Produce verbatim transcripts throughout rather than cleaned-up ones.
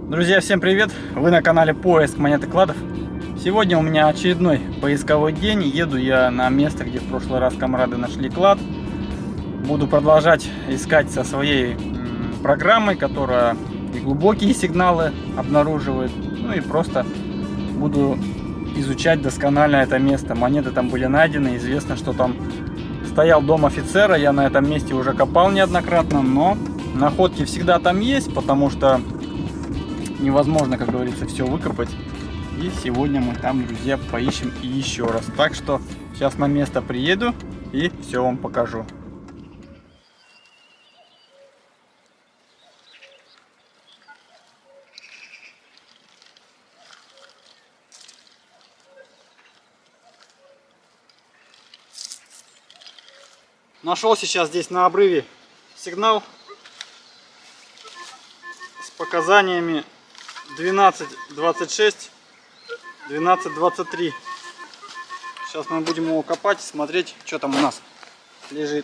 Друзья, всем привет! Вы на канале Поиск монет и кладов. Сегодня у меня очередной поисковой день. Еду я на место, где в прошлый раз комрады нашли клад. Буду продолжать искать со своей программой, которая и глубокие сигналы обнаруживает. Ну и просто буду изучать досконально это место. Монеты там были найдены. Известно, что там стоял дом офицера. Я на этом месте уже копал неоднократно, но находки всегда там есть, потому что невозможно, как говорится, все выкопать. И сегодня мы там, друзья, поищем и еще раз. Так что сейчас на место приеду и все вам покажу. Нашел сейчас здесь на обрыве сигнал с показаниями двенадцать двадцать шесть, двенадцать двадцать три. Сейчас мы будем его копать и смотреть, что там у нас лежит.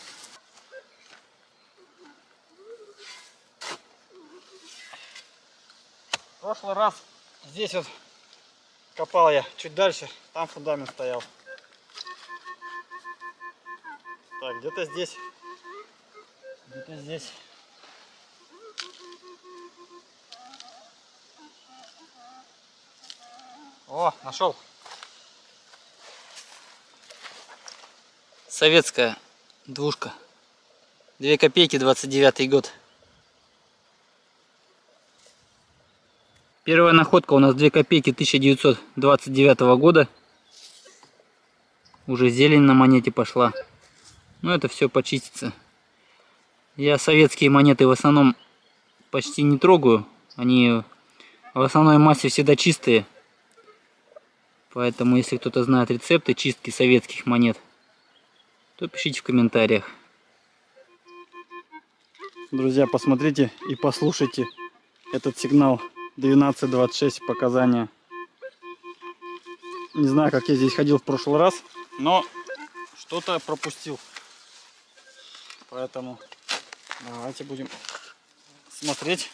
В прошлый раз здесь вот копал я чуть дальше, там фундамент стоял. Так, где-то здесь, где-то здесь. О, нашел. Советская двушка. Две копейки, двадцать девятый год. Первая находка у нас две копейки тысяча девятьсот двадцать девятого года. Уже зелень на монете пошла. Но это все почистится. Я советские монеты в основном почти не трогаю. Они в основной массе всегда чистые. Поэтому, если кто-то знает рецепты чистки советских монет, то пишите в комментариях. Друзья, посмотрите и послушайте этот сигнал двенадцать двадцать шесть показания. Не знаю, как я здесь ходил в прошлый раз, но что-то пропустил. Поэтому давайте будем смотреть.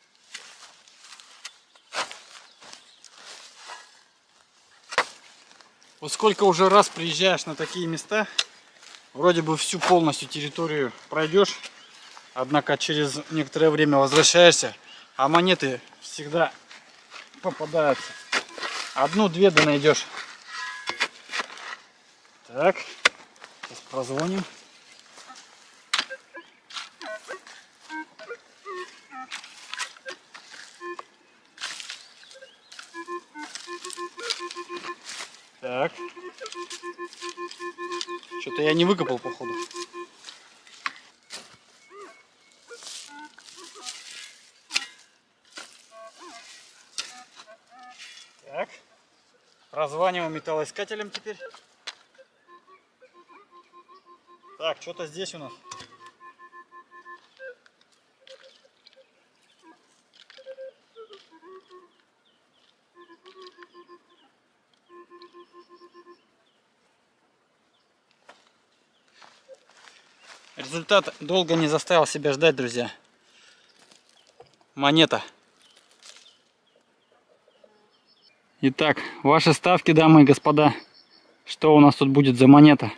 Вот сколько уже раз приезжаешь на такие места, вроде бы всю полностью территорию пройдешь, однако через некоторое время возвращаешься, а монеты всегда попадаются. Одну-две да найдешь. Так, сейчас прозвоним. Так. Что-то я не выкопал, походу. Так. Прозваниваем металлоискателем теперь. Так, что-то здесь у нас. Результат долго не заставил себя ждать, друзья. Монета. Итак, ваши ставки, дамы и господа. Что у нас тут будет за монета?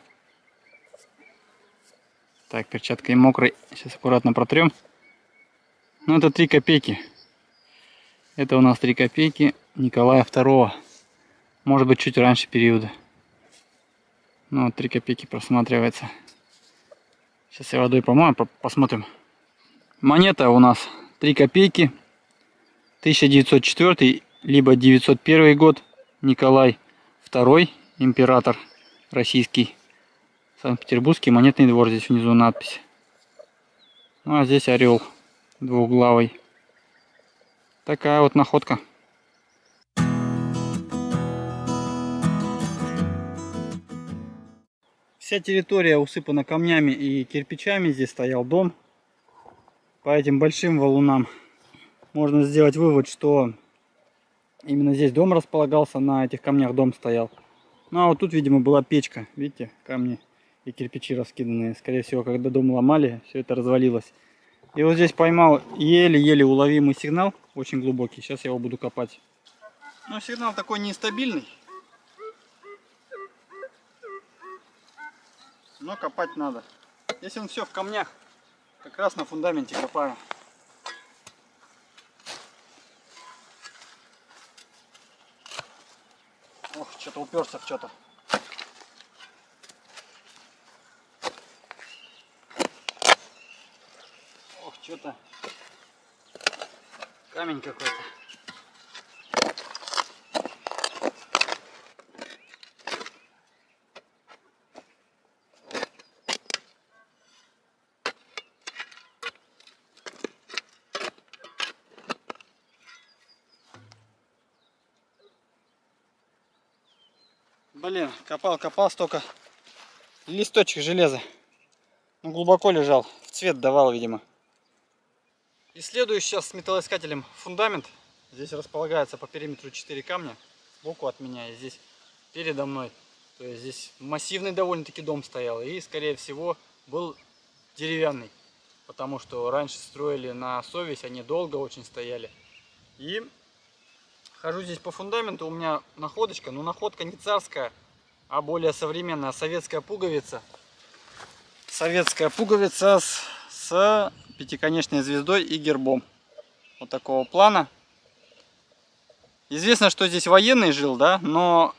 Так, перчаткой мокрой. Сейчас аккуратно протрем. Ну, это три копейки. Это у нас три копейки Николая второго. Может быть, чуть раньше периода. Ну, вот три копейки просматривается. Сейчас я водой помою, посмотрим. Монета у нас три копейки. тысяча девятьсот четвёртый, либо девятьсот первый год. Николай второй, император российский. Санкт-Петербургский монетный двор. Здесь внизу надпись. Ну, а здесь орел двухглавый. Такая вот находка. Вся территория усыпана камнями и кирпичами. Здесь стоял дом. По этим большим валунам можно сделать вывод, что именно здесь дом располагался, на этих камнях дом стоял. Ну а вот тут, видимо, была печка. Видите, камни и кирпичи раскиданные. Скорее всего, когда дом ломали, все это развалилось. И вот здесь поймал еле-еле уловимый сигнал. очень глубокий. Сейчас я его буду копать. Но сигнал такой нестабильный. Но копать надо. Если он все в камнях, как раз на фундаменте копаю. Ох, что-то уперся в что-то. Ох, что-то камень какой-то. Блин, копал, копал, столько листочек железа. Ну, глубоко лежал, в цвет давал, видимо. Исследую сейчас с металлоискателем фундамент. Здесь располагается по периметру четыре камня. Сбоку от меня и здесь передо мной. То есть здесь массивный довольно-таки дом стоял. И, скорее всего, был деревянный. Потому что раньше строили на совесть, они долго очень стояли. И хожу здесь по фундаменту, у меня находочка. Но находка не царская, а более современная. Советская пуговица. Советская пуговица с, с пятиконечной звездой и гербом. Вот такого плана. Известно, что здесь военный жил, да, но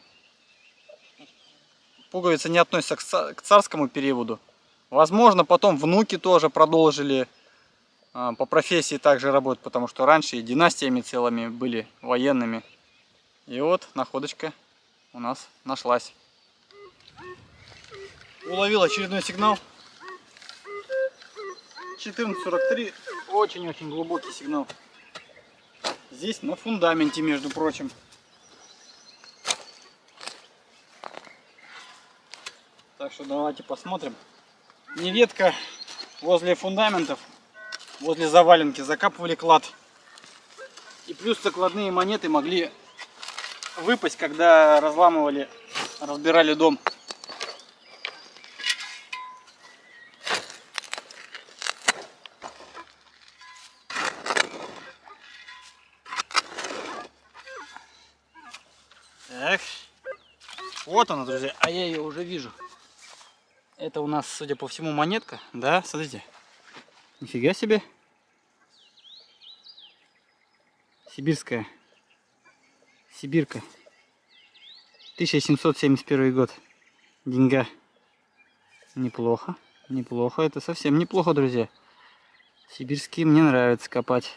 пуговица не относится к царскому периоду. Возможно, потом внуки тоже продолжили а, по профессии также работать, потому что раньше и династиями целыми были военными. И вот находочка у нас нашлась. Уловил очередной сигнал. четырнадцать сорок три. Очень-очень глубокий сигнал. Здесь на фундаменте, между прочим. Так что давайте посмотрим. Нередко возле фундаментов, возле заваленки закапывали клад. И плюс закладные монеты могли выпасть, когда разламывали, разбирали дом. Так, вот она, друзья, а я ее уже вижу. Это у нас, судя по всему, монетка, да, смотрите, нифига себе, сибирская, сибирка, тысяча семьсот семьдесят первый год, деньга, неплохо, неплохо, это совсем неплохо, друзья, сибирские мне нравится копать.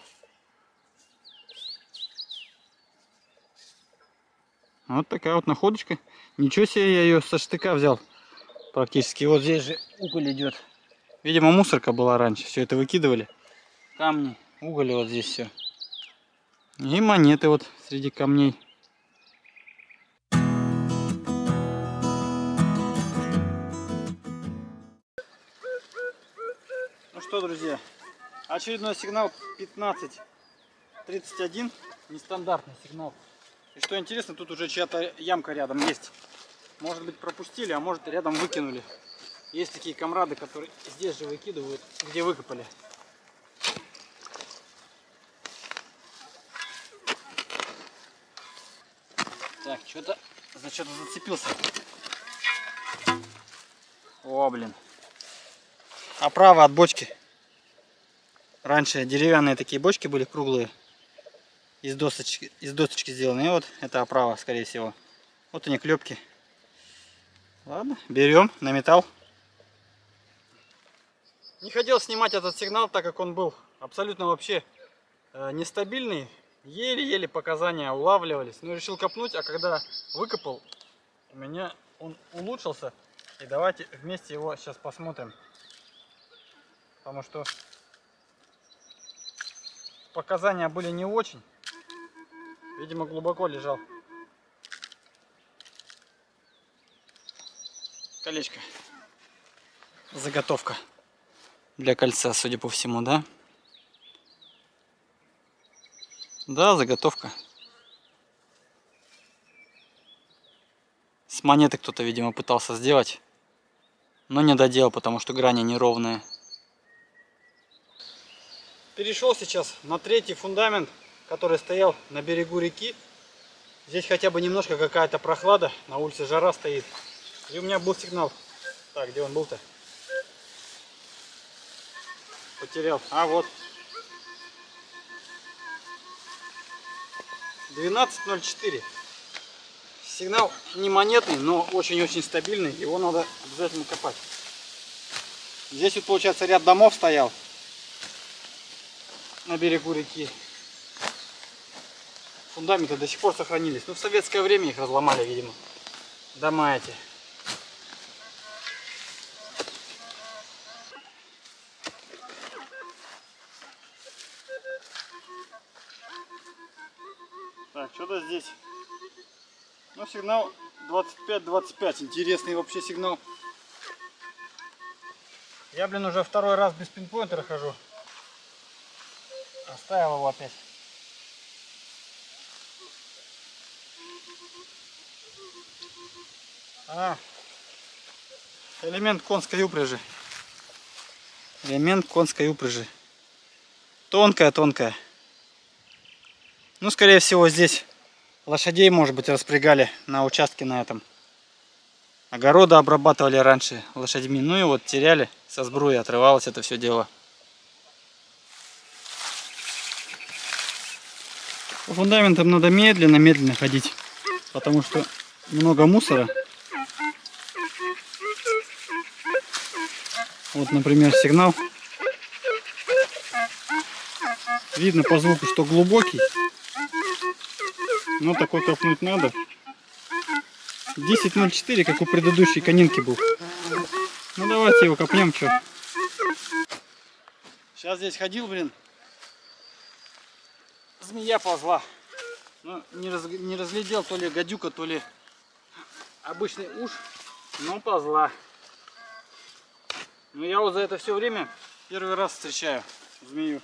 Вот такая вот находочка. Ничего себе, я ее со штыка взял. Практически. Вот здесь же уголь идет. Видимо, мусорка была раньше. Все это выкидывали. Камни, уголь, вот здесь все. И монеты вот среди камней. Ну что, друзья, очередной сигнал пятнадцать тридцать один. Нестандартный сигнал. И что интересно, тут уже чья-то ямка рядом есть. Может быть, пропустили, а может, рядом выкинули. Есть такие комрады, которые здесь же выкидывают, где выкопали. Так, что-то за что-то зацепился. О, блин. Оправа от бочки. Раньше деревянные такие бочки были круглые. Из досочки, из досочки сделаны. И вот это оправа, скорее всего. Вот они, клепки. Ладно, берем на металл. Не хотел снимать этот сигнал, так как он был абсолютно вообще э, нестабильный. Еле-еле показания улавливались. Но решил копнуть, а когда выкопал, у меня он улучшился. И давайте вместе его сейчас посмотрим. Потому что показания были не очень. Видимо, глубоко лежал. Колечко. Заготовка для кольца, судя по всему, да? Да, заготовка. С монеты кто-то, видимо, пытался сделать, но не доделал, потому что грани неровные. Перешел сейчас на третий фундамент. который стоял на берегу реки. Здесь хотя бы немножко какая-то прохлада, на улице жара стоит. И у меня был сигнал. Так, где он был-то? Потерял. А, вот. двенадцать ноль четыре. Сигнал не монетный, но очень-очень стабильный. Его надо обязательно копать. Здесь вот, получается, ряд домов стоял на берегу реки. Фундаменты до сих пор сохранились. Ну, в советское время их разломали, видимо. Дома эти. Так, что-то здесь. Ну, сигнал двадцать пять двадцать пять. Интересный вообще сигнал. Я, блин, уже второй раз без пинпоинтера хожу. Оставил его опять. А, элемент конской упряжи. Элемент конской упряжи. Тонкая-тонкая. Ну, скорее всего, здесь лошадей, может быть, распрягали на участке на этом. Огороды обрабатывали раньше лошадьми. Ну и вот теряли, со сбруи отрывалось это все дело. По фундаментам надо медленно-медленно ходить, потому что много мусора. Вот, например, сигнал. Видно по звуку, что глубокий. Но такой копнуть надо. десять ноль четыре, как у предыдущей конинки был. Ну давайте его копнем, что. Сейчас здесь ходил, блин. Змея ползла. Ну, не, раз, не разглядел, то ли гадюка, то ли обычный уж. Но ползла. Но я вот за это все время первый раз встречаю змею.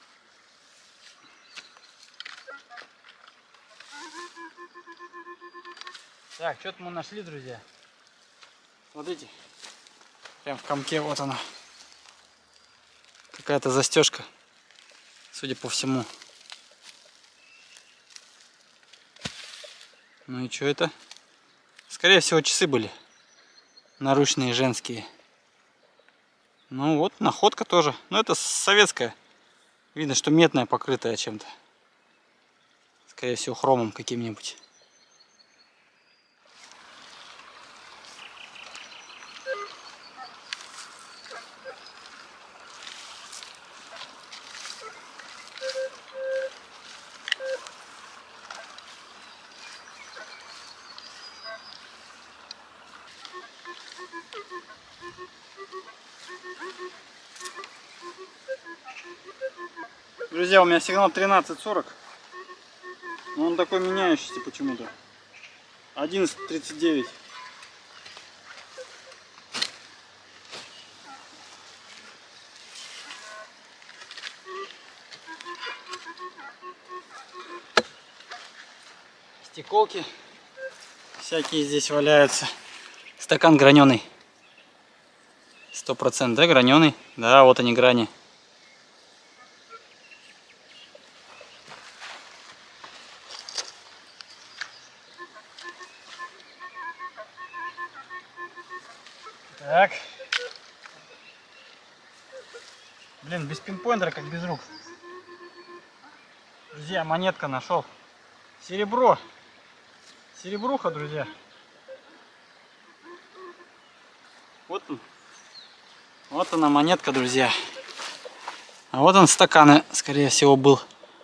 Так, что-то мы нашли, друзья. Смотрите. Прям в комке, вот она. Какая-то застежка, судя по всему. Ну и что это? Скорее всего, часы были. Наручные, женские. Ну вот, находка тоже. Но это советская. Видно, что медная, покрытая чем-то. Скорее всего, хромом каким-нибудь. Друзья, у меня сигнал тринадцать сорок. Но он такой меняющийся почему-то. одиннадцать тридцать девять. Стеколки всякие здесь валяются. Стакан граненый. Сто процентов, да, граненый? Да, вот они грани. Так. Блин, без пинпоинтера, как без рук. Друзья, монетка нашел. Серебро. Серебруха, друзья. Вот он. Вот она монетка, друзья. А вот он стакан, скорее всего, был.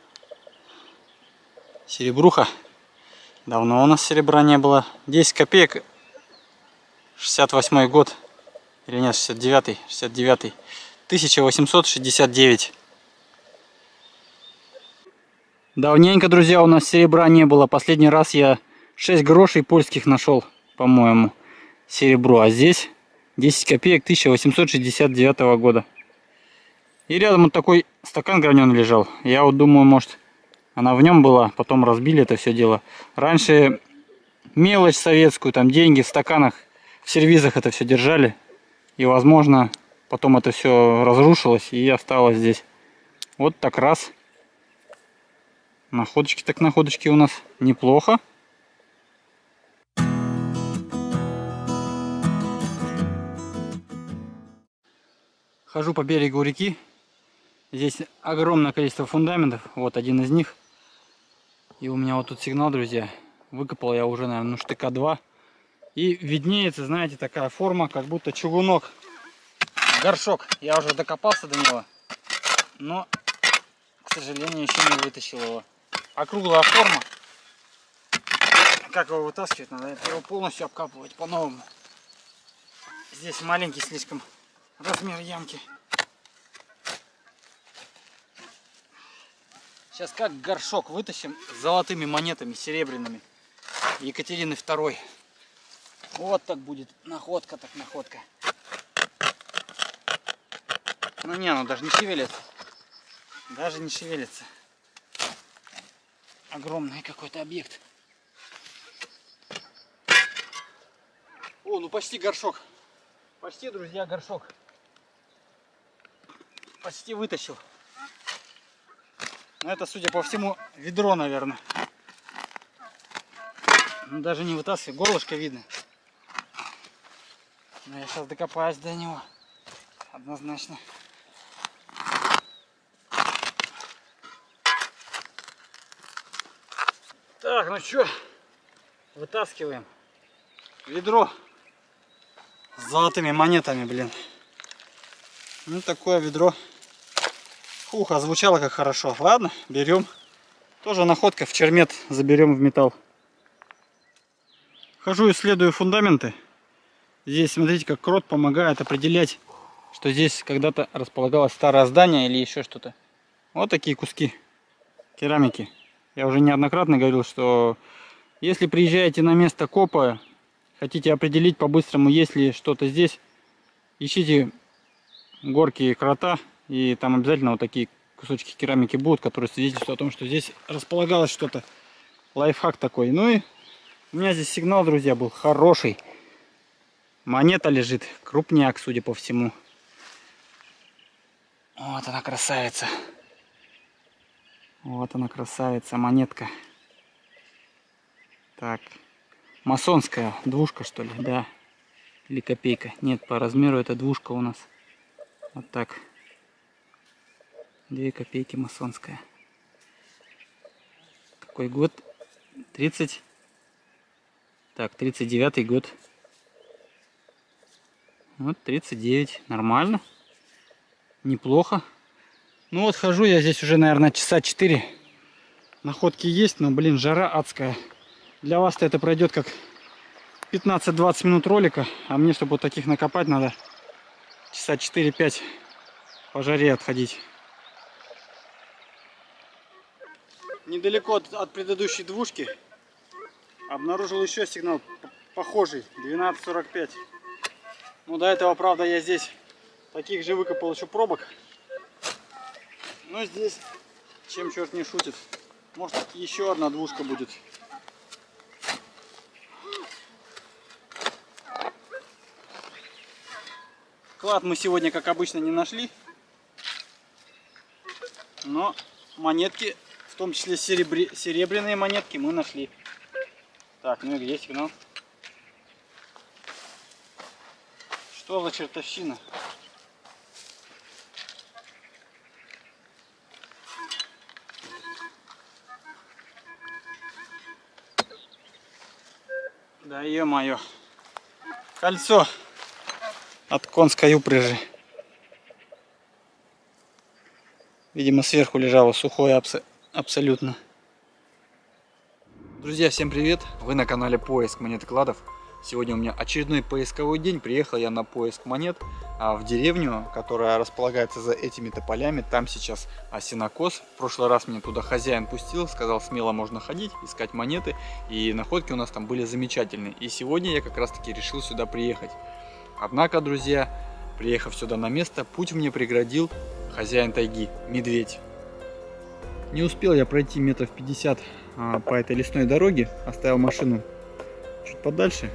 Серебруха. Давно у нас серебра не было. десять копеек. шестьдесят восьмой год. Или нет, шестьдесят девятый. шестьдесят девятый. тысяча восемьсот шестьдесят девять. Давненько, друзья, у нас серебра не было. Последний раз я шесть грошей польских нашел, по-моему, серебро. А здесь десять копеек тысяча восемьсот шестьдесят девятого года. И рядом вот такой стакан граненый лежал. Я вот думаю, может, она в нем была. Потом разбили это все дело. Раньше мелочь советскую, там деньги в стаканах, в сервизах это все держали. И, возможно, потом это все разрушилось и осталось здесь. Вот так раз. Находочки так находочки у нас неплохо. Хожу по берегу реки. Здесь огромное количество фундаментов. Вот один из них. И у меня вот тут сигнал, друзья. Выкопал я уже, наверное, ну, штыка два. И виднеется, знаете, такая форма, как будто чугунок. Горшок. Я уже докопался до него. Но, к сожалению, еще не вытащил его. Округлая форма. Как его вытаскивать? Надо его полностью обкапывать по-новому. Здесь маленький слишком размер ямки. Сейчас как горшок вытащим с золотыми монетами, серебряными. Екатерины второй. Вот так будет находка, так находка. Ну не, оно даже не шевелится. Даже не шевелится. Огромный какой-то объект. О, ну почти горшок. Почти, друзья, горшок. Почти вытащил. Но это, судя по всему, ведро, наверное. Ну, даже не вытаскиваю. Горлышко видно. Но я сейчас докопаюсь до него. Однозначно. Так, ну что, вытаскиваем ведро с золотыми монетами, блин. Ну, такое ведро. Ух, а звучало как хорошо. Ладно, берем. Тоже находка, в чермет заберем в металл. Хожу, исследую фундаменты. Здесь, смотрите, как крот помогает определять, что здесь когда-то располагалось старое здание или еще что-то. Вот такие куски керамики. Я уже неоднократно говорил, что если приезжаете на место копа, хотите определить по-быстрому, есть ли что-то здесь, ищите горки крота, и там обязательно вот такие кусочки керамики будут, которые свидетельствуют о том, что здесь располагалось что-то. Лайфхак такой. Ну и у меня здесь сигнал, друзья, был хороший. Монета лежит, крупняк, судя по всему. Вот она, красавица. Вот она, красавица, монетка. Так, масонская, двушка, что ли, да. Или копейка. Нет, по размеру это двушка у нас. Вот так. Две копейки, масонская. Какой год? тридцать. Так, тридцать девятый год. Вот тридцать девять. Нормально. Неплохо. Ну вот хожу я здесь уже, наверное, часа четыре. Находки есть, но, блин, жара адская. Для вас-то это пройдет как пятнадцать-двадцать минут ролика. А мне, чтобы вот таких накопать, надо часа четыре-пять по жаре отходить. Недалеко от, от предыдущей двушки обнаружил еще сигнал похожий. двенадцать сорок пять. Ну, до этого, правда, я здесь таких же выкопал еще пробок. Но здесь, чем черт не шутит, может еще одна двушка будет. Клад мы сегодня, как обычно, не нашли. Но монетки, в том числе серебри... серебряные монетки, мы нашли. Так, ну и где сигнал? Что за чертовщина? Да ё-моё. Кольцо от конской упряжи. Видимо, сверху лежало сухое абс абсолютно. Друзья, всем привет! Вы на канале Поиск монет и кладов. Сегодня у меня очередной поисковой день. Приехал я на поиск монет а в деревню, которая располагается за этими тополями. Там сейчас сенокос. В прошлый раз меня туда хозяин пустил, сказал, смело можно ходить, искать монеты. И находки у нас там были замечательные. И сегодня я как раз таки решил сюда приехать. Однако, друзья, приехав сюда на место, путь мне преградил хозяин тайги, медведь. Не успел я пройти метров пятьдесят а, по этой лесной дороге. Оставил машину чуть подальше.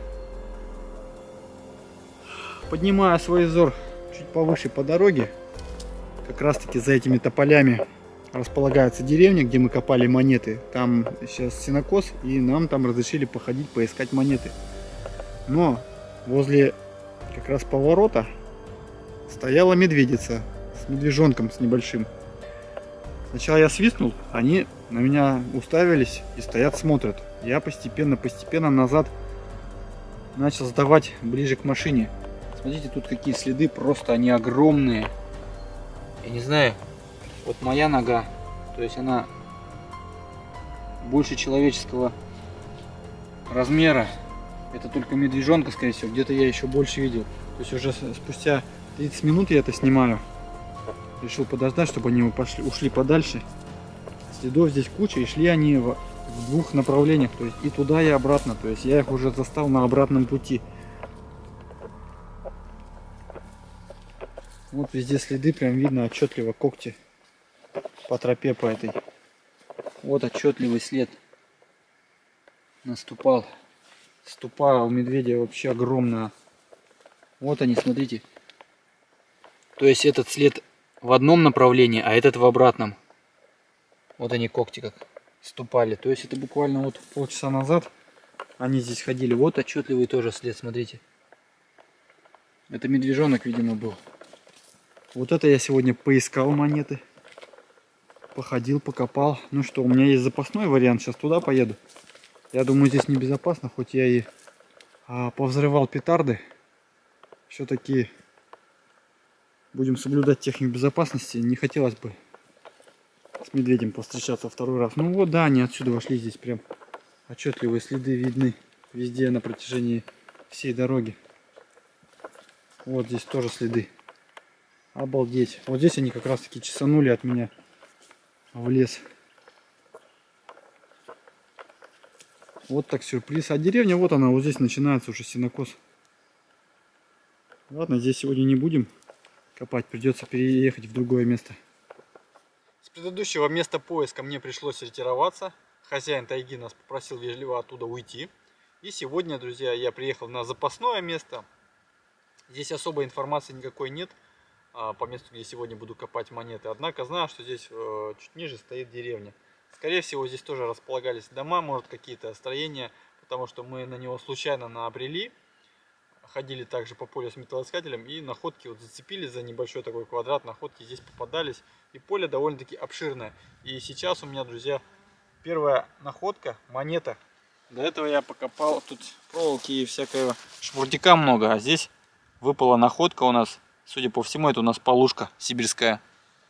Поднимая свой взор чуть повыше по дороге, как раз таки за этими тополями располагается деревня, где мы копали монеты. Там сейчас сенокос, и нам там разрешили походить, поискать монеты. Но возле как раз поворота стояла медведица с медвежонком, с небольшим. Сначала я свистнул, они на меня уставились и стоят, смотрят. Я постепенно-постепенно назад начал сдавать ближе к машине. Смотрите, тут какие следы, просто они огромные. Я не знаю, вот моя нога, то есть она больше человеческого размера. Это только медвежонка, скорее всего, где-то я еще больше видел. То есть уже спустя тридцать минут я это снимаю. Решил подождать, чтобы они пошли, ушли подальше. Следов здесь куча, и шли они в, в двух направлениях, то есть и туда, и обратно. То есть я их уже застал на обратном пути. Вот везде следы, прям видно отчетливо когти по тропе по этой. Вот отчетливый след. Наступал. Ступа у медведя вообще огромная. Вот они, смотрите. То есть этот след в одном направлении, а этот в обратном. Вот они когти как ступали. То есть это буквально вот полчаса назад они здесь ходили. Вот отчетливый тоже след, смотрите. Это медвежонок, видимо, был. Вот это я сегодня поискал монеты. Походил, покопал. Ну что, у меня есть запасной вариант. Сейчас туда поеду. Я думаю, здесь небезопасно, хоть я и а, повзрывал петарды. Все-таки будем соблюдать технику безопасности. Не хотелось бы с медведем повстречаться второй раз. Ну вот, да, они отсюда вошли. Здесь прям отчетливые следы видны везде на протяжении всей дороги. Вот здесь тоже следы. Обалдеть. Вот здесь они как раз таки чесанули от меня в лес. Вот так сюрприз. А деревня, вот она, вот здесь начинается уже сенокос. Ладно, здесь сегодня не будем копать, придется переехать в другое место. С предыдущего места поиска мне пришлось ретироваться. Хозяин тайги нас попросил вежливо оттуда уйти. И сегодня, друзья, я приехал на запасное место. Здесь особой информации никакой нет по месту, где сегодня буду копать монеты. Однако знаю, что здесь чуть ниже стоит деревня. Скорее всего, здесь тоже располагались дома, может, какие-то строения, потому что мы на него случайно набрели. Ходили также по полю с металлоискателем, и находки вот зацепились за небольшой такой квадрат, находки здесь попадались. И поле довольно-таки обширное. И сейчас у меня, друзья, первая находка, монета. До этого я покопал, тут проволоки и всякого шмурдяка много, а здесь выпала находка у нас. Судя по всему, это у нас полушка сибирская.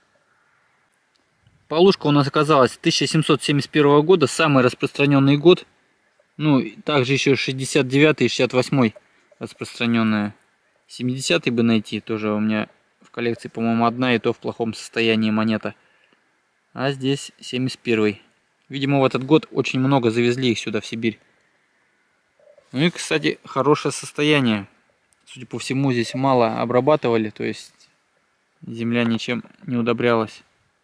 Полушка у нас оказалась тысяча семьсот семьдесят первого года, самый распространенный год. Ну, также еще шестьдесят девятый и шестьдесят восьмой распространенная. семидесятый бы найти, тоже у меня в коллекции, по-моему, одна, и то в плохом состоянии монета. А здесь семьдесят первый. Видимо, в этот год очень много завезли их сюда, в Сибирь. Ну и, кстати, хорошее состояние. Судя по всему, здесь мало обрабатывали, то есть земля ничем не удобрялась.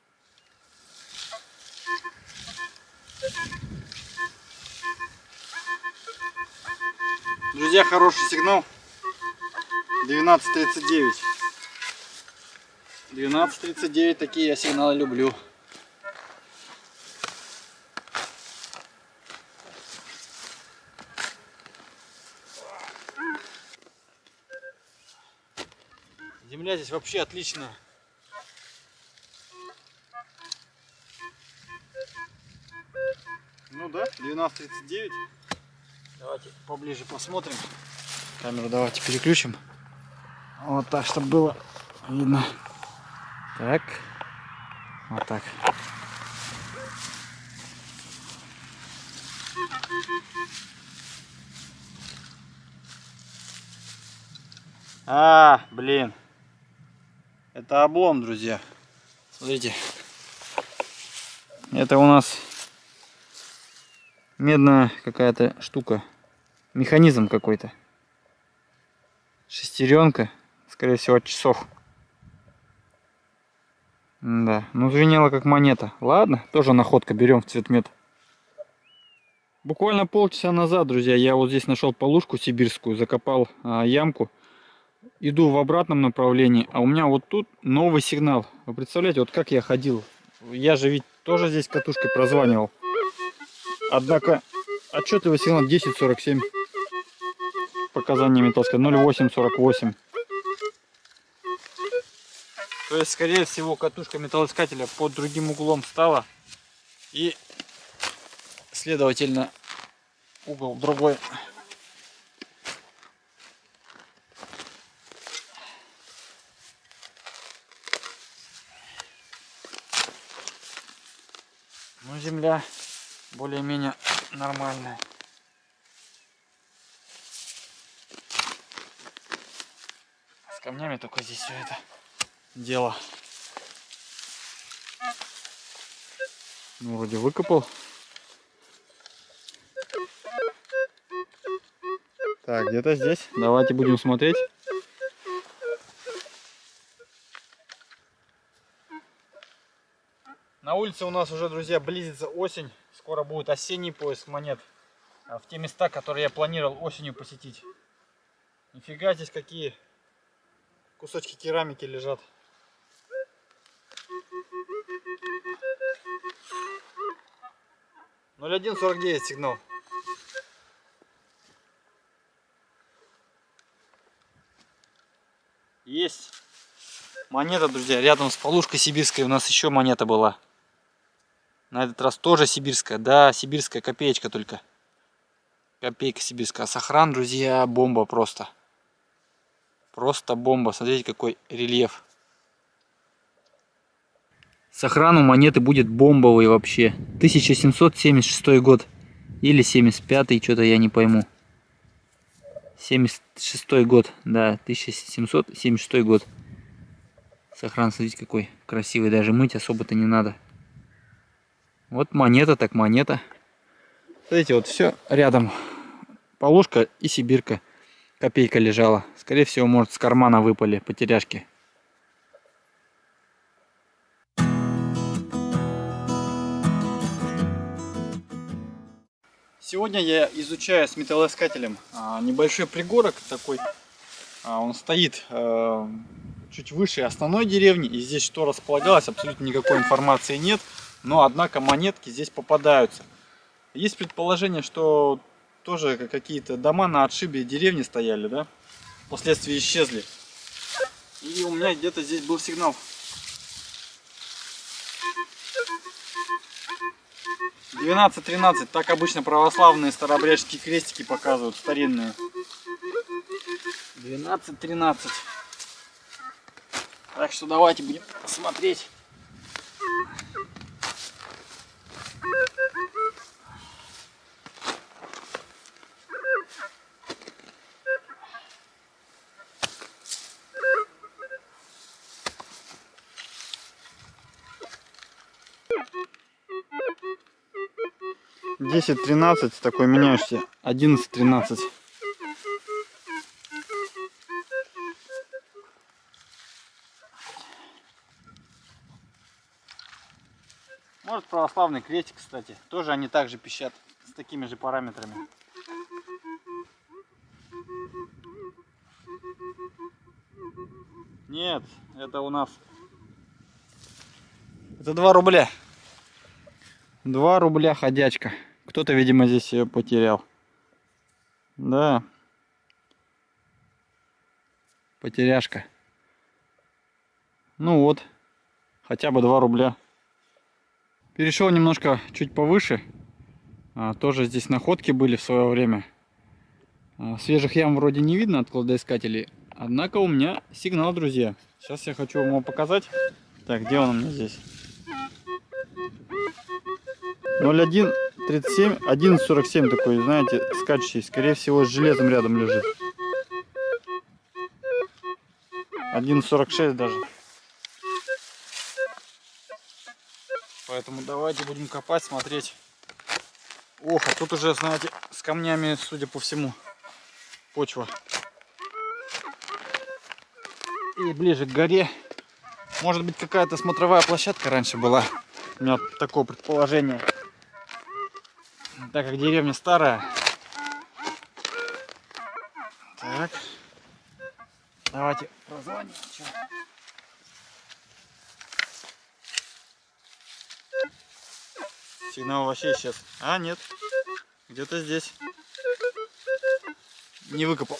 Друзья, хороший сигнал. двенадцать тридцать девять. двенадцать тридцать девять, такие я сигналы люблю. Земля здесь вообще отличная. Ну да, двенадцать тридцать девять. Давайте поближе посмотрим. Камеру давайте переключим. Вот так, чтобы было видно. Так. Вот так. А, блин. Это облом, друзья. Смотрите. Это у нас медная какая-то штука. Механизм какой-то. Шестеренка. Скорее всего, от часов. Да. Ну, звенело как монета. Ладно, тоже находка. Берем в цветмет. Буквально полчаса назад, друзья, я вот здесь нашел полушку сибирскую. Закопал а, ямку. Иду в обратном направлении, а у меня вот тут новый сигнал. Вы представляете, вот как я ходил Я же ведь тоже здесь катушкой прозванивал. Однако отчетливый сигнал десять сорок семь. Показания металлска ноль восемь сорок восемь. То есть, скорее всего, катушка металлоискателя под другим углом стала. И, следовательно, угол другой. Ну, земля более-менее нормальная. С камнями только здесь все это дело. Ну, вроде выкопал. Так, где-то здесь. Давайте будем смотреть. На улице у нас уже, друзья, близится осень. Скоро будет осенний поиск монет в те места, которые я планировал осенью посетить. Нифига здесь какие кусочки керамики лежат. ноль один сорок девять сигнал. Есть монета, друзья, рядом с полушкой сибирской у нас еще монета была. На этот раз тоже сибирская, да, сибирская копеечка только. Копейка сибирская. Сохран, друзья, бомба просто. Просто бомба. Смотрите, какой рельеф. Сохран у монеты будет бомбовый вообще. тысяча семьсот семьдесят шестой год. Или семьдесят пятый, что-то я не пойму. семьдесят шестой год, да, тысяча семьсот семьдесят шестой год. Сохран, смотрите, какой красивый. Даже мыть особо-то не надо. Вот монета, так монета. Смотрите, вот все рядом. Полушка и сибирка. Копейка лежала. Скорее всего, может, с кармана выпали потеряшки. Сегодня я изучаю с металлоискателем небольшой пригорок такой. Он стоит чуть выше основной деревни. И здесь что располагалось, абсолютно никакой информации нет. Но, однако, монетки здесь попадаются. Есть предположение, что тоже какие-то дома на отшибе деревни стояли, да? Впоследствии исчезли. И у меня где-то здесь был сигнал. двенадцать тринадцать. Так обычно православные старообрядческие крестики показывают, старинные. двенадцать тринадцать. Так что давайте будем смотреть. десять тринадцать, такой меняешься. одиннадцать тринадцать. Может, православный крестик, кстати. Тоже они также пищат с такими же параметрами. Нет, это у нас... Это два рубля. два рубля ходячка. Кто-то, видимо, здесь ее потерял. Да. Потеряшка. Ну вот. Хотя бы два рубля. Перешел немножко чуть повыше. А, тоже здесь находки были в свое время. А, свежих ям вроде не видно от кладоискателей. Однако у меня сигнал, друзья. Сейчас я хочу вам его показать. Так, где он у меня здесь? ноль один тридцать семь, одиннадцать сорок семь такой, знаете, скачущий. Скорее всего, с железом рядом лежит. одиннадцать сорок шесть даже. Поэтому давайте будем копать, смотреть. Ох, а тут уже, знаете, с камнями, судя по всему, почва. И ближе к горе. Может быть, какая-то смотровая площадка раньше была. У меня такое предположение. Так как деревня старая. Так. Давайте прозвоним. Сигнал вообще исчез. А, нет. Где-то здесь. Не выкопал.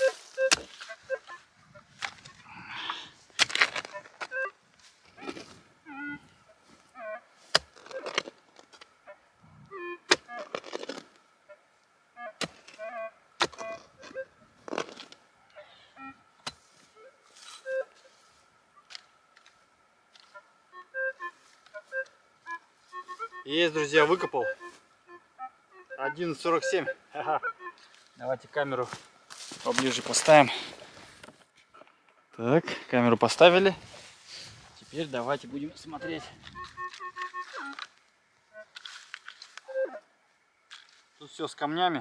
Есть, друзья, выкопал. одиннадцать сорок семь. Ага. Давайте камеру поближе поставим. Так, камеру поставили. Теперь давайте будем смотреть. Тут все с камнями.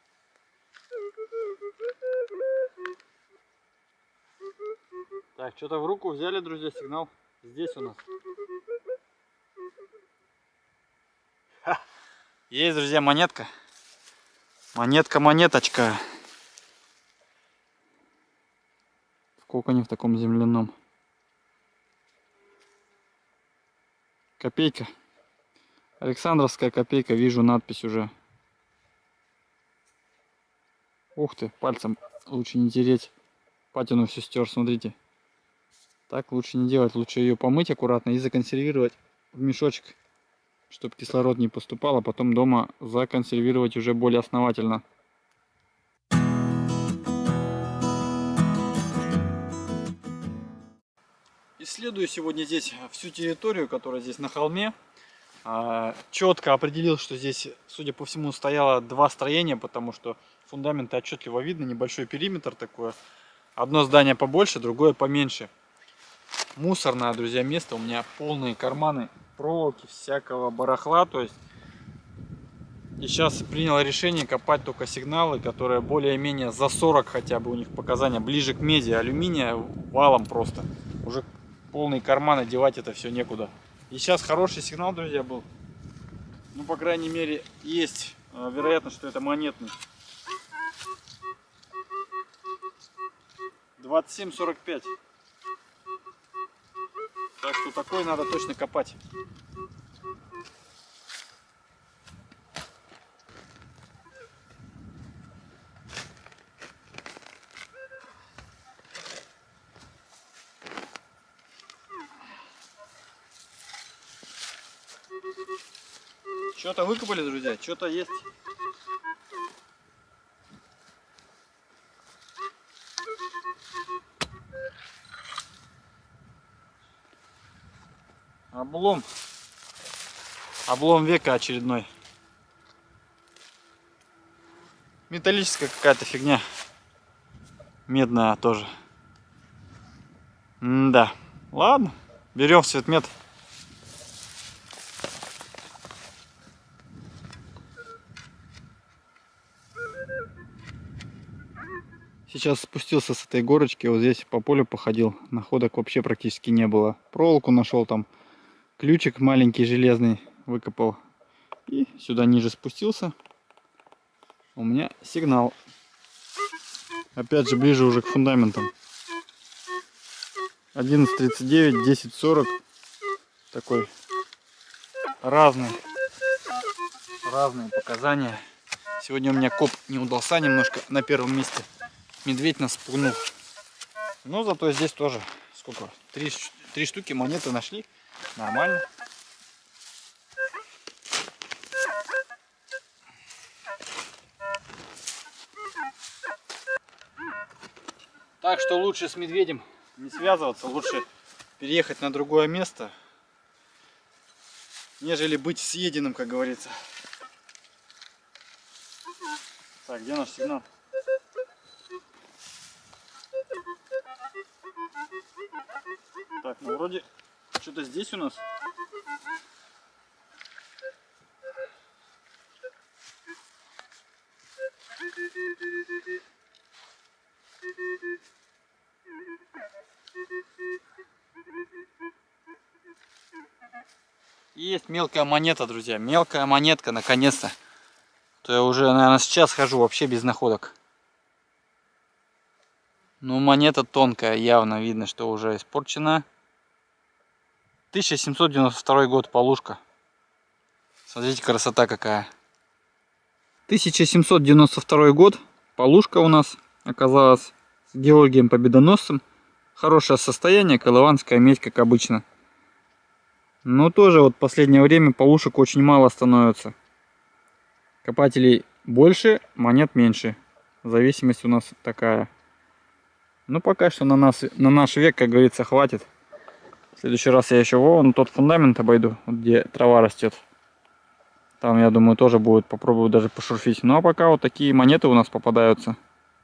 Так, что-то в руку взяли, друзья, сигнал. Здесь у нас. Ха. Есть, друзья, монетка. Монетка, монеточка. Сколько они в таком земляном? Копейка. Александровская копейка. Вижу надпись уже. Ух ты, пальцем лучше не тереть. Патину все стер, смотрите. Так лучше не делать. Лучше ее помыть аккуратно и законсервировать в мешочек, чтобы кислород не поступал, а потом дома законсервировать уже более основательно. Исследую сегодня здесь всю территорию, которая здесь на холме. Четко определил, что здесь, судя по всему, стояло два строения, потому что фундаменты отчетливо видно, небольшой периметр такой. Одно здание побольше, другое поменьше. Мусорное, друзья, место. У меня полные карманы проволоки, всякого барахла. То есть и сейчас принял решение копать только сигналы, которые более-менее за сорок хотя бы у них показания, ближе к меди, алюминия валом просто. Уже полные карманы, девать это все некуда. И сейчас хороший сигнал, друзья, был. Ну, по крайней мере, есть вероятность, что это монетный. двадцать семь сорок пять. Так что такой надо точно копать. Что-то выкопали, друзья, что-то есть. Облом. Облом века очередной. Металлическая какая-то фигня. Медная тоже. М-да. Ладно, берем в цветмет. Сейчас спустился с этой горочки, вот здесь по полю походил, находок вообще практически не было. Проволоку нашел там, ключик маленький железный выкопал и сюда ниже спустился. У меня сигнал. Опять же ближе уже к фундаментам. одиннадцать тридцать девять, десять сорок. Такой разный, разные показания. Сегодня у меня коп не удался немножко на первом месте. Медведь нас спугнул. Но зато здесь тоже сколько? Три, три штуки монеты нашли. Нормально. Так что лучше с медведем не связываться. Лучше переехать на другое место, нежели быть съеденным, как говорится. Так, где наш сигнал? Так, ну вроде что-то здесь у нас. Есть мелкая монета, друзья. Мелкая монетка, наконец-то. То я уже, наверное, сейчас хожу вообще без находок. Ну, монета тонкая, явно видно, что уже испорчена. тысяча семьсот девяносто второй год, полушка. Смотрите, красота какая. тысяча семьсот девяносто второй год. Полушка у нас оказалась с Георгием Победоносцем. Хорошее состояние, колыванская медь, как обычно. Но тоже вот в последнее время полушек очень мало становится. Копателей больше, монет меньше. Зависимость у нас такая. Ну пока что на, нас, на наш век, как говорится, хватит. В следующий раз я еще вон тот фундамент обойду, где трава растет. Там, я думаю, тоже будет, попробую даже пошурфить. Ну а пока вот такие монеты у нас попадаются.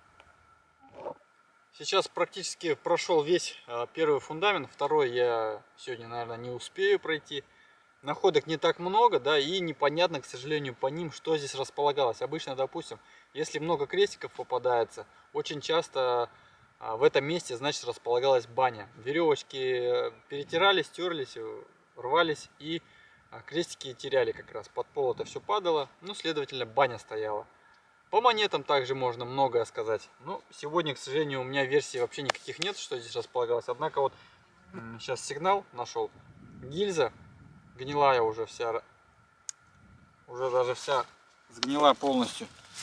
Сейчас практически прошел весь первый фундамент. Второй я сегодня, наверное, не успею пройти. Находок не так много, да, и непонятно, к сожалению, по ним, что здесь располагалось. Обычно, допустим, если много крестиков попадается, очень часто в этом месте, значит, располагалась баня. Веревочки перетирались, стерлись, рвались, и крестики теряли как раз. Под пол это все падало, ну, следовательно, баня стояла. По монетам также можно многое сказать. Но сегодня, к сожалению, у меня версий вообще никаких нет, что здесь располагалось. Однако вот сейчас сигнал нашел. Гильза гнилая уже вся, уже даже вся сгнила полностью.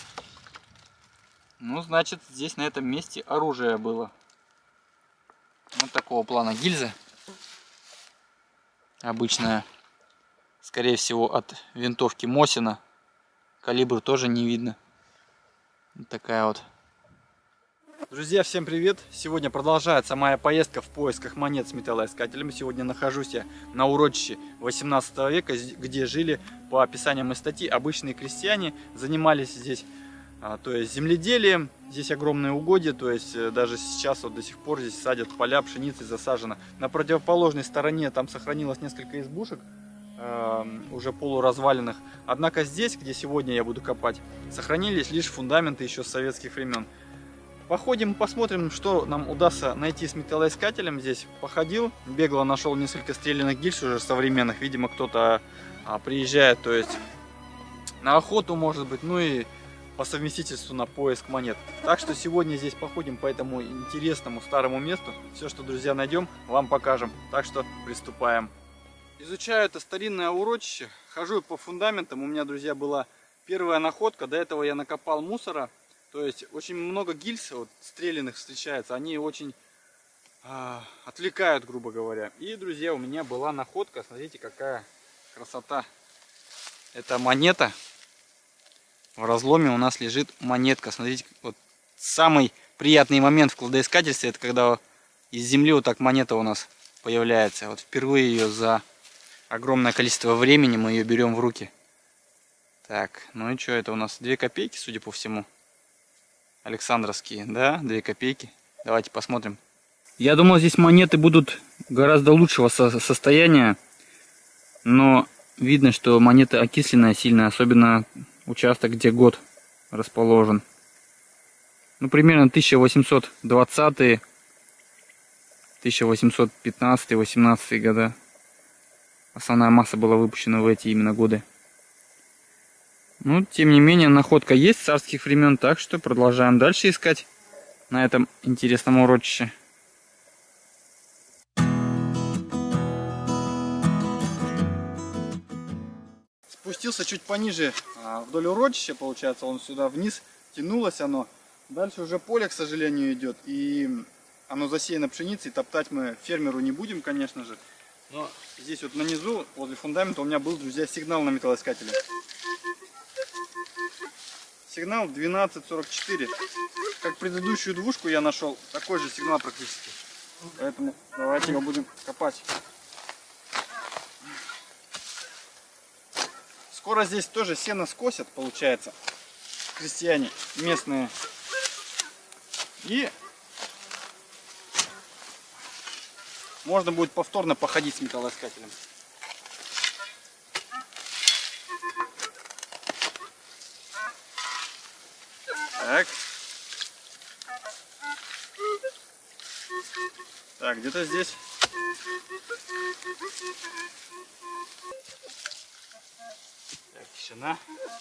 Ну, значит, здесь на этом месте оружие было. Вот такого плана гильза. Обычная, скорее всего, от винтовки Мосина. Калибр тоже не видно. Вот такая вот. Друзья, всем привет! Сегодня продолжается моя поездка в поисках монет с металлоискателем. Сегодня нахожусь я на урочище восемнадцатого века, где жили, по описаниям из статьи, обычные крестьяне. Занимались здесь, а, то есть земледелием. Здесь огромные угодья, то есть даже сейчас вот до сих пор здесь садят поля, пшеницы засажено. На противоположной стороне там сохранилось несколько избушек, уже полуразваленных. Однако здесь, где сегодня я буду копать, сохранились лишь фундаменты еще с советских времен. Походим, посмотрим, что нам удастся найти с металлоискателем. Здесь походил, бегло нашел несколько стрелянных гильз уже современных. Видимо, кто-то а, приезжает, то есть на охоту, может быть, ну и по совместительству на поиск монет. Так что сегодня здесь походим по этому интересному старому месту. Все, что, друзья, найдем, вам покажем. Так что приступаем. Изучаю это старинное урочище, хожу по фундаментам. У меня, друзья, была первая находка. До этого я накопал мусора. То есть очень много гильз вот, стрелянных встречается. Они очень э, отвлекают, грубо говоря. И, друзья, у меня была находка. Смотрите, какая красота. Это монета. В разломе у нас лежит монетка. Смотрите, вот самый приятный момент в кладоискательстве — это когда из земли вот так монета у нас появляется. Вот впервые ее за огромное количество времени мы ее берем в руки. Так, ну и что, это у нас две копейки, судя по всему. Александровские, да, две копейки. Давайте посмотрим. Я думал, здесь монеты будут гораздо лучшего со состояния. Но видно, что монета окисленная сильно, особенно участок, где год расположен. Ну, примерно тысяча восемьсот двадцатые, тысяча восемьсот пятнадцатые, восемнадцатые года. Основная масса была выпущена в эти именно годы. Ну, тем не менее, находка есть царских времен, так что продолжаем дальше искать на этом интересном урочище. Спустился чуть пониже вдоль урочища, получается, он сюда вниз тянулось оно. Дальше уже поле, к сожалению, идет, и оно засеяно пшеницей, топтать мы фермеру не будем, конечно же. Но здесь вот внизу, возле фундамента, у меня был, друзья, сигнал на металлоискателе. Сигнал двенадцать сорок четыре. Как предыдущую двушку я нашел, такой же сигнал практически. Поэтому давайте его будем копать. Скоро здесь тоже сено скосят, получается, крестьяне местные. И можно будет повторно походить с металлоискателем. Так. Так, где-то здесь. Так, тишина.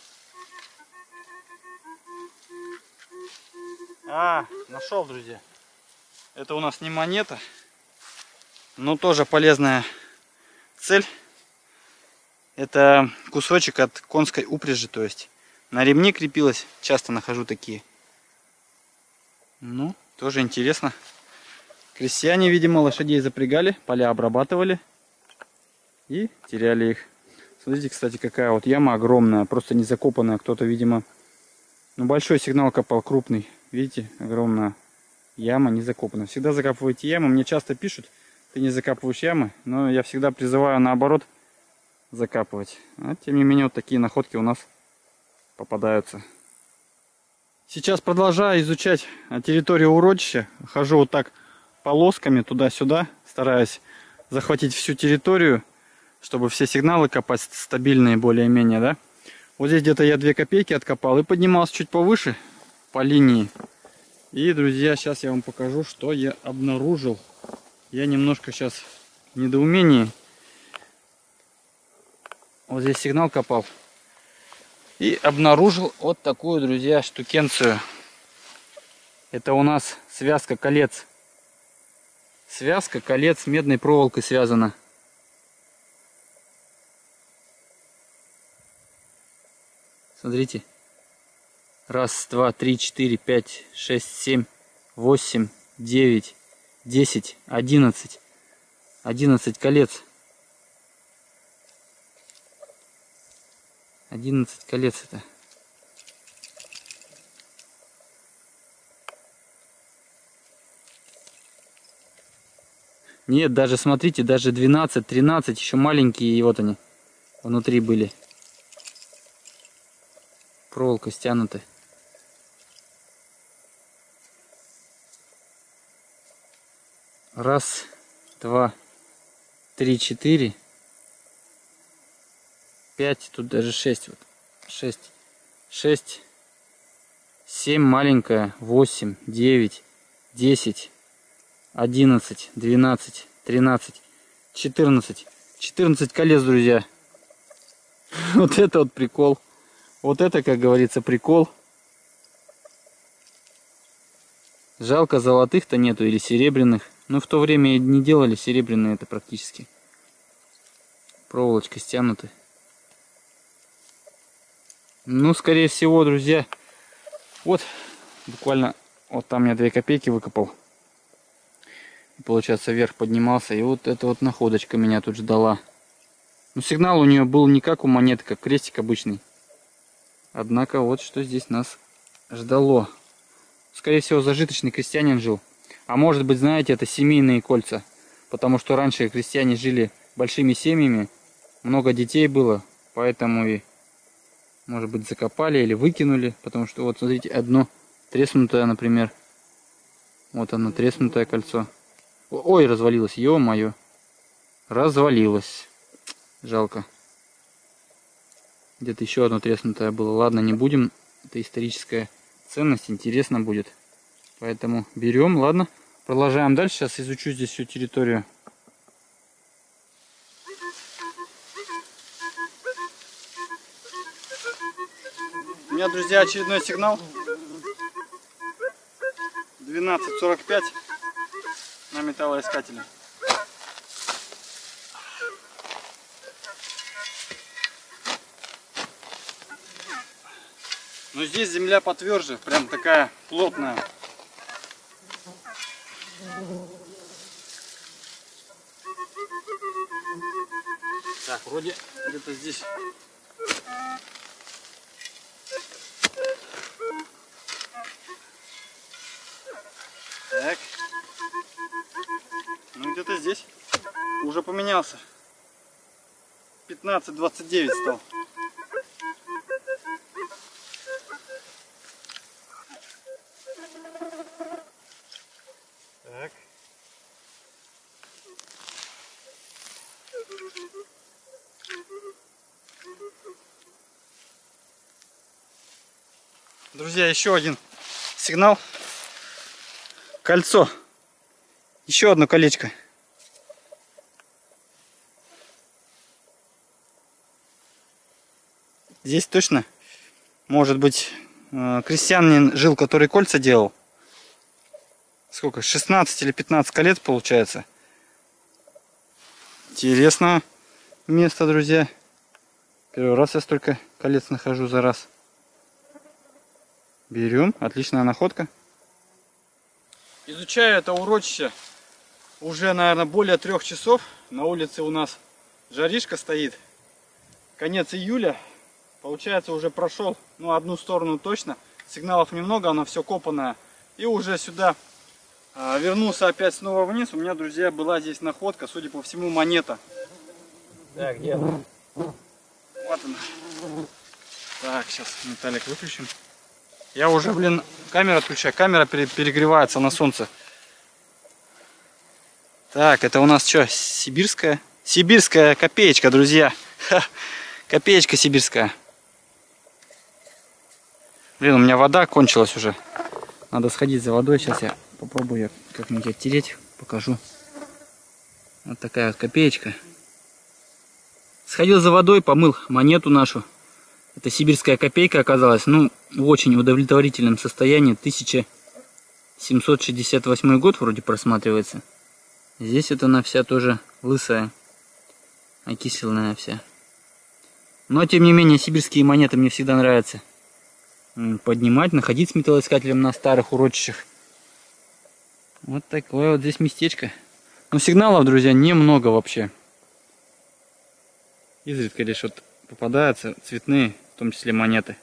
А, нашел, друзья. Это у нас не монета, но тоже полезная цель. Это кусочек от конской упряжи, то есть на ремне крепилось. Часто нахожу такие. Ну, тоже интересно. Крестьяне, видимо, лошадей запрягали, поля обрабатывали и теряли их. Смотрите, кстати, какая вот яма огромная, просто не закопанная. Кто-то, видимо, ну, большой сигнал копал, крупный. Видите, огромная яма не закопана. Всегда закапывайте ямы. Мне часто пишут, ты не закапываешь ямы, но я всегда призываю наоборот закапывать. А тем не менее, вот такие находки у нас попадаются. Сейчас продолжаю изучать территорию урочища. Хожу вот так полосками туда-сюда, стараюсь захватить всю территорию, чтобы все сигналы копать стабильные более-менее, да. Вот здесь где-то я две копейки откопал и поднимался чуть повыше по линии. И, друзья, сейчас я вам покажу, что я обнаружил. Я немножко сейчас в недоумении. Вот здесь сигнал копал. И обнаружил вот такую, друзья, штукенцию. Это у нас связка колец. Связка колец медной проволокой связана. Смотрите. Раз, два, три, четыре, пять, шесть, семь, восемь, девять, десять, одиннадцать. Одиннадцать колец. Одиннадцать колец это. Нет, даже смотрите, даже двенадцать, тринадцать, еще маленькие, и вот они внутри были. Проволока стянута. Раз, два, три, четыре, пять, тут даже шесть, вот, шесть, шесть, семь маленькая, восемь, девять, десять, одиннадцать, двенадцать, тринадцать, четырнадцать, четырнадцать колец, друзья. Вот это вот прикол. Вот это, как говорится, прикол. Жалко, золотых-то нету или серебряных. Но в то время не делали серебряные это практически. Проволочка стянута. Ну, скорее всего, друзья, вот буквально вот там я две копейки выкопал. Получается, вверх поднимался, и вот эта вот находочка меня тут ждала. Но сигнал у нее был не как у монеты, как крестик обычный. Однако вот что здесь нас ждало. Скорее всего, зажиточный крестьянин жил. А может быть, знаете, это семейные кольца. Потому что раньше крестьяне жили большими семьями, много детей было, поэтому и, может быть, закопали или выкинули. Потому что вот, смотрите, одно треснутое, например. Вот оно, треснутое кольцо. Ой, развалилось, ё-моё. Развалилось. Жалко. Где-то еще одно треснутое было. Ладно, не будем. Это историческая ценность, интересно будет. Поэтому берем, ладно. Продолжаем дальше. Сейчас изучу здесь всю территорию. У меня, друзья, очередной сигнал. двенадцать сорок пять на металлоискателе. Но здесь земля потверже, прям такая плотная. Так, вроде где-то здесь. Так. Ну где-то здесь. Уже поменялся. пятнадцать двадцать девять стал. Так. Друзья, еще один сигнал. Кольцо. Еще одно колечко. Здесь точно, может быть, крестьянин жил, который кольца делал. Сколько? шестнадцать или пятнадцать колец получается. Интересное место, друзья. Первый раз я столько колец нахожу за раз. Берем. Отличная находка. Изучаю это урочище уже, наверное, более трех часов. На улице у нас жаришка стоит. Конец июля. Получается, уже прошел, ну, одну сторону точно. Сигналов немного, оно все копанное. И уже сюда а, вернулся опять снова вниз. У меня, друзья, была здесь находка. Судя по всему, монета. Так, где? Вот она. Так, сейчас металлик выключим. Я уже, блин, камеру отключаю. Камера перегревается на солнце. Так, это у нас что, сибирская? Сибирская копеечка, друзья. Ха, копеечка сибирская. Блин, у меня вода кончилась уже. Надо сходить за водой. Сейчас я попробую как-нибудь оттереть. Покажу. Вот такая вот копеечка. Сходил за водой, помыл монету нашу. Это сибирская копейка оказалась. Ну, в очень удовлетворительном состоянии. тысяча семьсот шестьдесят восьмой год вроде просматривается. Здесь вот она вся тоже лысая. Окисленная вся. Но, тем не менее, сибирские монеты мне всегда нравятся поднимать, находить с металлоискателем на старых урочищах. Вот такое вот здесь местечко. Но сигналов, друзья, немного вообще. Изредка лишь вот попадаются цветные, в том числе монеты.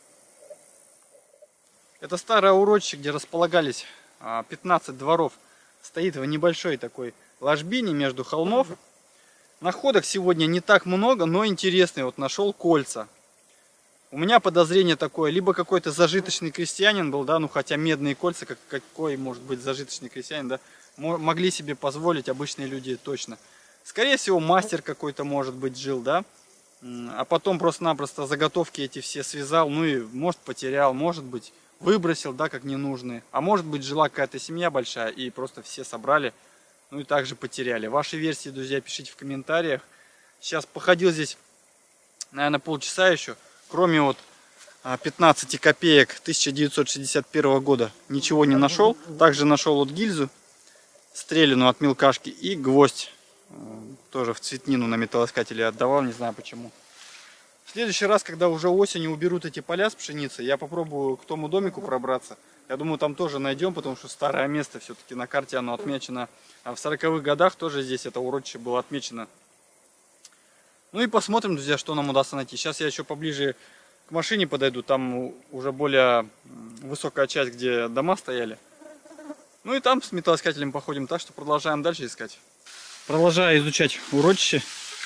Это старое урочище, где располагались пятнадцать дворов. Стоит в небольшой такой ложбине между холмов. Находок сегодня не так много, но интересные. Вот нашел кольца. У меня подозрение такое, либо какой-то зажиточный крестьянин был, да, ну хотя медные кольца, как, какой может быть зажиточный крестьянин, да, могли себе позволить обычные люди точно. Скорее всего, мастер какой-то, может быть, жил, да, а потом просто-напросто заготовки эти все связал, ну и, может, потерял, может быть, выбросил, да, как ненужные. А может быть, жила какая-то семья большая и просто все собрали, ну и также потеряли. Ваши версии, друзья, пишите в комментариях. Сейчас походил здесь, наверное, полчаса еще. Кроме вот пятнадцати копеек тысяча девятьсот шестьдесят первого года ничего не нашел. Также нашел вот гильзу, стреляну от мелкашки и гвоздь. Тоже в цветнину на металлоискателе отдавал, не знаю почему. В следующий раз, когда уже осенью уберут эти поля с пшеницей, я попробую к тому домику пробраться. Я думаю, там тоже найдем, потому что старое место все-таки на карте оно отмечено. А в сороковых годах тоже здесь это урочище было отмечено. Ну и посмотрим, друзья, что нам удастся найти. Сейчас я еще поближе к машине подойду. Там уже более высокая часть, где дома стояли. Ну и там с металлоискателем походим. Так что продолжаем дальше искать. Продолжаю изучать урочище.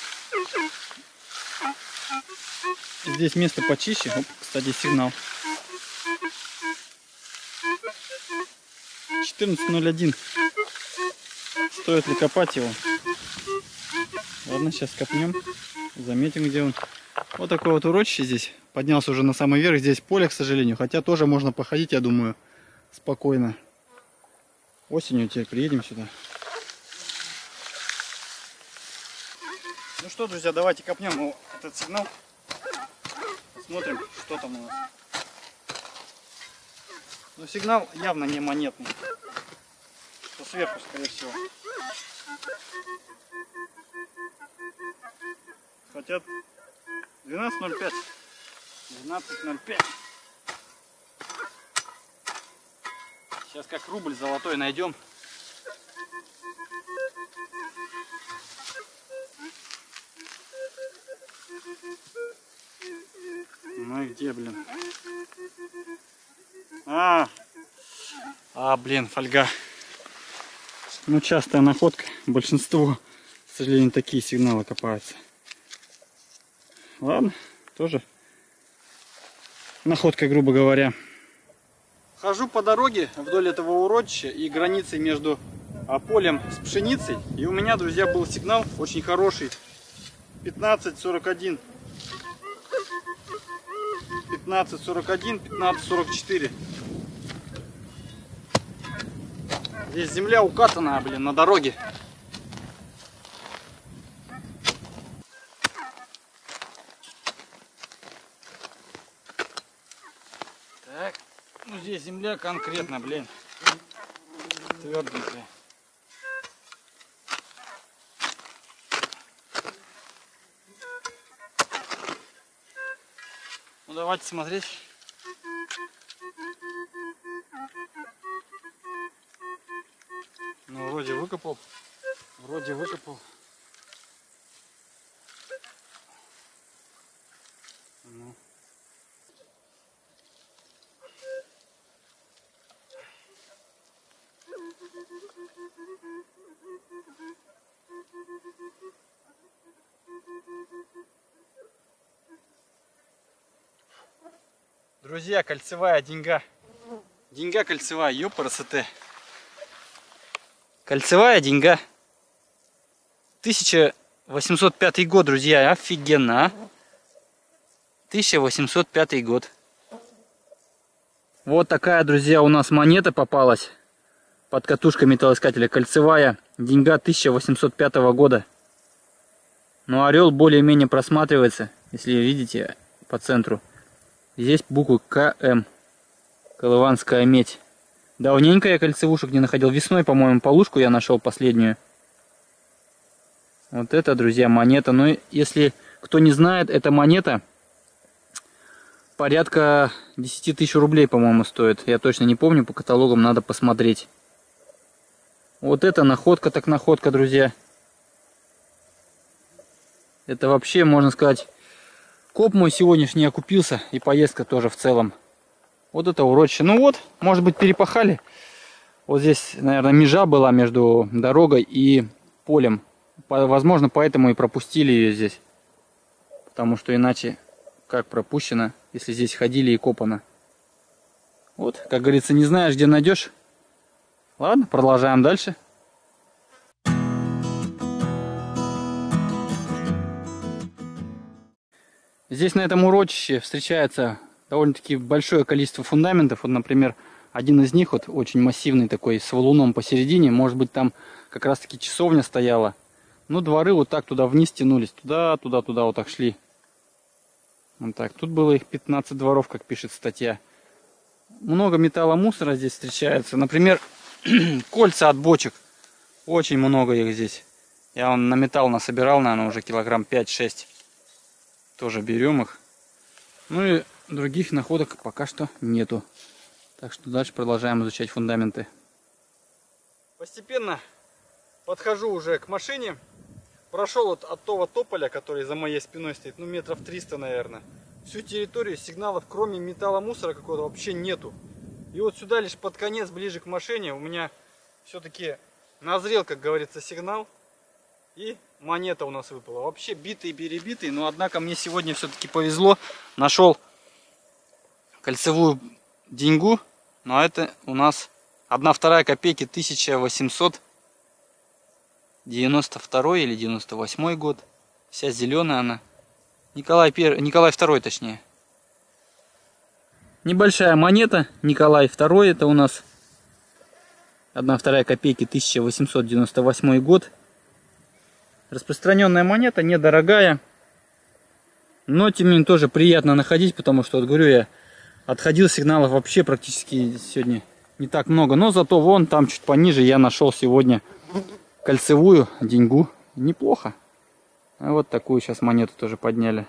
Здесь место почище. Оп, кстати, сигнал. четырнадцать ноль один. Стоит ли копать его? Ладно, сейчас копнем. Заметим, где он. Вот такое вот урочище здесь. Поднялся уже на самый верх. Здесь поле, к сожалению. Хотя тоже можно походить, я думаю, спокойно. Осенью теперь приедем сюда. Ну что, друзья, давайте копнем этот сигнал. Посмотрим, что там у нас. Но сигнал явно не монетный. Что сверху, скорее всего. Хотят двенадцать ноль пять. двенадцать ноль пять. Сейчас как рубль золотой найдем. Ну и где, блин? А, а, блин, фольга. Ну, частая находка. Большинство, к сожалению, такие сигналы копаются. Ладно, тоже находка, грубо говоря. Хожу по дороге вдоль этого урочища и границей между полем с пшеницей. И у меня, друзья, был сигнал очень хороший. пятнадцать сорок один. пятнадцать сорок один, пятнадцать сорок четыре. Здесь земля укатанная, блин, на дороге. Так, ну здесь земля конкретно, блин, тверденькая. Ну давайте смотреть. Ну вроде выкопал. Вроде выкопал. Ну. Друзья, кольцевая деньга. Деньга кольцевая, ёпарасоте. Кольцевая деньга. тысяча восемьсот пятый год, друзья, офигенно, а? тысяча восемьсот пятый год. Вот такая, друзья, у нас монета попалась под катушкой металлоискателя. Кольцевая деньга тысяча восемьсот пятого года. Но орел более-менее просматривается, если видите по центру. Здесь буквы К М. Колыванская медь. Давненько я кольцевушек не находил. Весной, по-моему, полушку я нашел последнюю. Вот это, друзья, монета. Ну, если кто не знает, эта монета порядка десяти тысяч рублей, по-моему, стоит. Я точно не помню, по каталогам надо посмотреть. Вот это находка, так находка, друзья. Это вообще, можно сказать, коп мой сегодняшний окупился. И поездка тоже в целом. Вот это урочище. Ну вот, может быть, перепахали. Вот здесь, наверное, межа была между дорогой и полем. Возможно, поэтому и пропустили ее здесь. Потому что иначе, как пропущено, если здесь ходили и копано. Вот, как говорится, не знаешь, где найдешь. Ладно, продолжаем дальше. Здесь на этом урочище встречается довольно-таки большое количество фундаментов. Вот, например, один из них вот очень массивный такой, с валуном посередине. Может быть, там как раз-таки часовня стояла. Ну, дворы вот так туда вниз тянулись. Туда, туда, туда вот так шли. Вот так. Тут было их пятнадцать дворов, как пишет статья. Много металломусора здесь встречается. Например, кольца от бочек. Очень много их здесь. Я вон на металл насобирал, наверное, уже килограмм пять-шесть. Тоже берем их. Ну и других находок пока что нету. Так что дальше продолжаем изучать фундаменты. Постепенно подхожу уже к машине. Прошел вот от того тополя, который за моей спиной стоит, ну метров триста, наверное. Всю территорию сигналов, кроме металломусора какого-то, вообще нету. И вот сюда лишь под конец, ближе к машине, у меня все-таки назрел, как говорится, сигнал. И монета у нас выпала. Вообще битый-перебитый, но однако мне сегодня все-таки повезло. Нашел кольцевую деньгу, но это у нас одна вторая копейки, тысяча восемьсот девяносто второй или девяносто восьмой год. Вся зеленая она. Николай Пер... Николай второй, точнее. Небольшая монета. Николай второй, это у нас одна вторая копейки, тысяча восемьсот девяносто восьмой год. Распространенная монета, недорогая. Но тем не менее тоже приятно находить, потому что, вот говорю, я отходил сигналов вообще практически сегодня не так много. Но зато вон там чуть пониже я нашел сегодня кольцевую деньгу. Неплохо. А вот такую сейчас монету тоже подняли.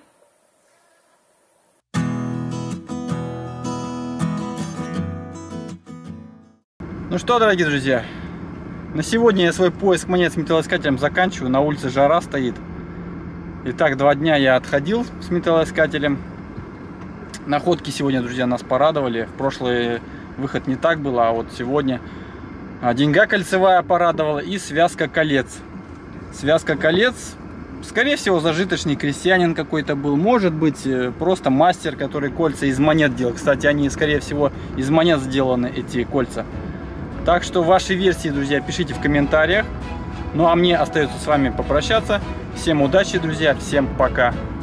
Ну что, дорогие друзья, на сегодня я свой поиск монет с металлоискателем заканчиваю. На улице жара стоит. Итак, два дня я отходил с металлоискателем. Находки сегодня, друзья, нас порадовали. В прошлый выход не так было, а вот сегодня деньга кольцевая порадовала и связка колец. Связка колец, скорее всего, зажиточный крестьянин какой-то был. Может быть, просто мастер, который кольца из монет делал. Кстати, они, скорее всего, из монет сделаны, эти кольца. Так что ваши версии, друзья, пишите в комментариях. Ну а мне остается с вами попрощаться. Всем удачи, друзья, всем пока.